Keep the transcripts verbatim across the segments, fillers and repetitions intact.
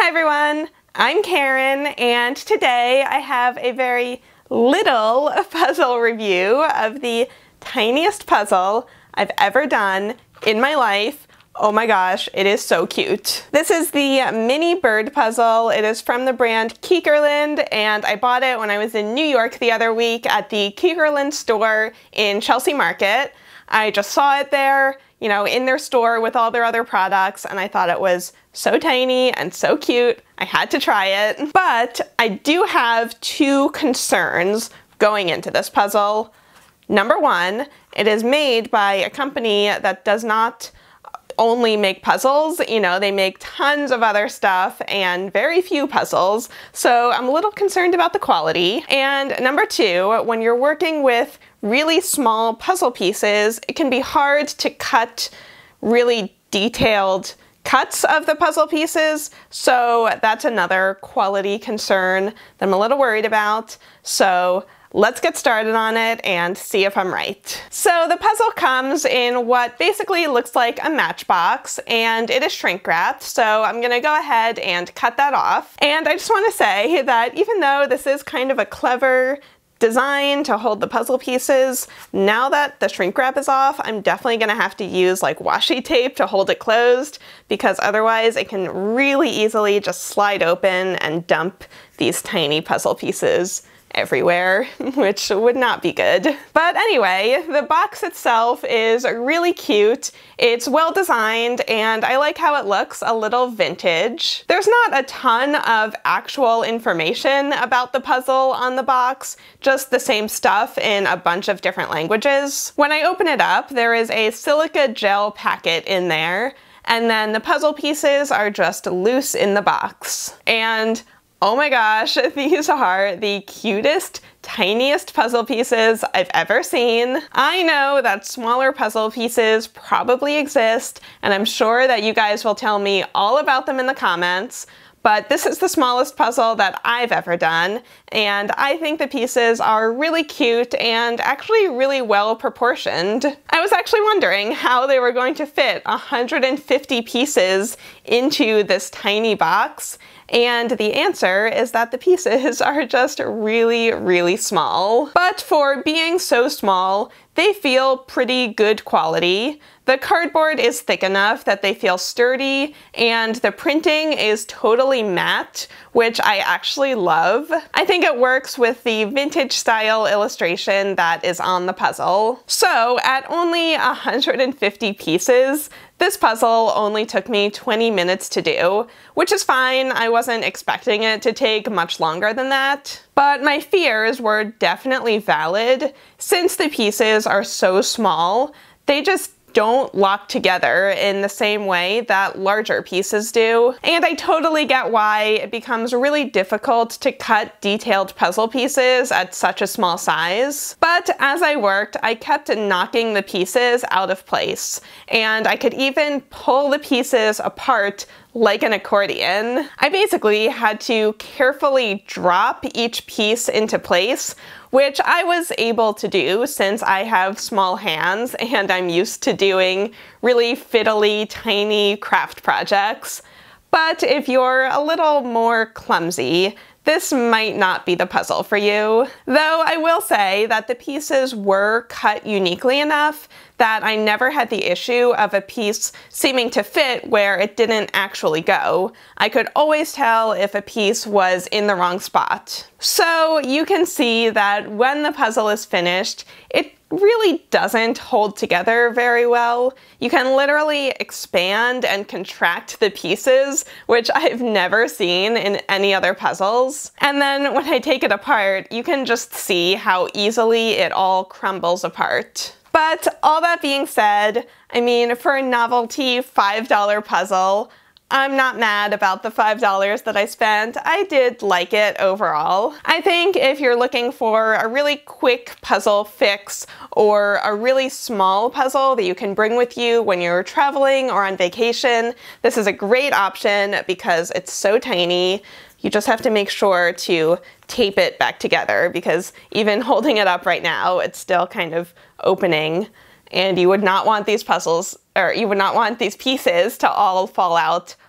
everyone, I'm Karen, and today I have a very little puzzle review of the tiniest puzzle I've ever done in my life. Oh my gosh, it is so cute. This is the mini bird puzzle. It is from the brand Kiekerland, and I bought it when I was in New York the other week at the Kiekerland store in Chelsea Market. I just saw it there, you know, in their store with all their other products, and I thought it was so tiny and so cute. I had to try it. But I do have two concerns going into this puzzle. Number one, it is made by a company that does not only make puzzles, you know, they make tons of other stuff and very few puzzles, so I'm a little concerned about the quality. And number two, when you're working with really small puzzle pieces, it can be hard to cut really detailed cuts of the puzzle pieces, so that's another quality concern that I'm a little worried about. So let's get started on it and see if I'm right. So the puzzle comes in what basically looks like a matchbox, and it is shrink wrapped, so I'm gonna go ahead and cut that off. And I just want to say that even though this is kind of a clever design to hold the puzzle pieces, now that the shrink wrap is off, I'm definitely gonna have to use like washi tape to hold it closed, because otherwise it can really easily just slide open and dump these tiny puzzle pieces everywhere, which would not be good. But anyway, the box itself is really cute. It's well designed, and I like how it looks a little vintage. There's not a ton of actual information about the puzzle on the box, just the same stuff in a bunch of different languages. When I open it up, there is a silica gel packet in there, and then the puzzle pieces are just loose in the box. And oh my gosh, these are the cutest, tiniest puzzle pieces I've ever seen. I know that smaller puzzle pieces probably exist, and I'm sure that you guys will tell me all about them in the comments, but this is the smallest puzzle that I've ever done, and I think the pieces are really cute and actually really well proportioned. I was actually wondering how they were going to fit one hundred fifty pieces into this tiny box, and the answer is that the pieces are just really, really small. But for being so small, they feel pretty good quality. The cardboard is thick enough that they feel sturdy, and the printing is totally matte, which I actually love. I think it works with the vintage style illustration that is on the puzzle. So at only one hundred fifty pieces, this puzzle only took me twenty minutes to do, which is fine. I wasn't expecting it to take much longer than that. But my fears were definitely valid. Since the pieces are so small, they just don't lock together in the same way that larger pieces do. And I totally get why it becomes really difficult to cut detailed puzzle pieces at such a small size. But as I worked, I kept knocking the pieces out of place, and I could even pull the pieces apart like an accordion. I basically had to carefully drop each piece into place, which I was able to do since I have small hands and I'm used to doing really fiddly, tiny craft projects. But if you're a little more clumsy, this might not be the puzzle for you. Though I will say that the pieces were cut uniquely enough that I never had the issue of a piece seeming to fit where it didn't actually go. I could always tell if a piece was in the wrong spot. So you can see that when the puzzle is finished, it really doesn't hold together very well. You can literally expand and contract the pieces, which I've never seen in any other puzzles. And then when I take it apart, you can just see how easily it all crumbles apart. But all that being said, I mean, for a novelty five dollar puzzle, I'm not mad about the five dollars that I spent. I did like it overall. I think if you're looking for a really quick puzzle fix or a really small puzzle that you can bring with you when you're traveling or on vacation, this is a great option because it's so tiny. You just have to make sure to tape it back together, because even holding it up right now, it's still kind of opening, and you would not want these puzzles, or you would not want these pieces to all fall out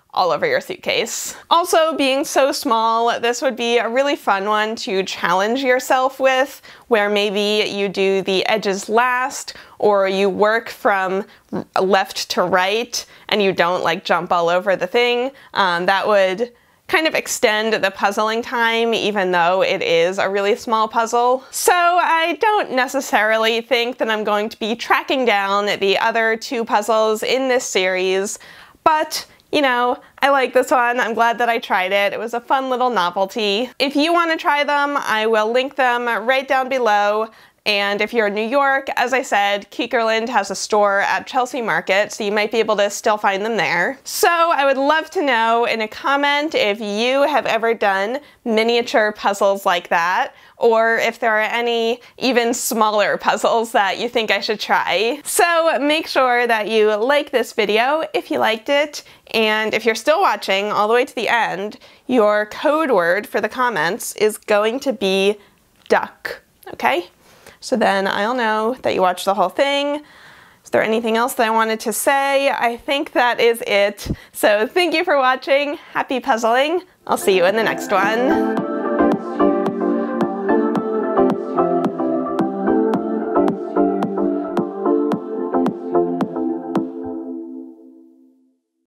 all over your suitcase. Also, being so small, this would be a really fun one to challenge yourself with, where maybe you do the edges last, or you work from left to right and you don't like jump all over the thing. Um, that would kind of extend the puzzling time, even though it is a really small puzzle. So I don't necessarily think that I'm going to be tracking down the other two puzzles in this series, but you know, I like this one. I'm glad that I tried it. It was a fun little novelty. If you want to try them, I will link them right down below. And if you're in New York, as I said, Keekerland has a store at Chelsea Market, so you might be able to still find them there. So I would love to know in a comment if you have ever done miniature puzzles like that, or if there are any even smaller puzzles that you think I should try. So make sure that you like this video if you liked it, and if you're still watching all the way to the end, your code word for the comments is going to be duck, okay? So then I'll know that you watched the whole thing. Is there anything else that I wanted to say? I think that is it. So thank you for watching. Happy puzzling. I'll see you in the next one.